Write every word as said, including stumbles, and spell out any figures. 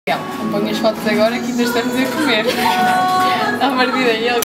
Não ponho as fotos agora que ainda estamos a comer. À partida ele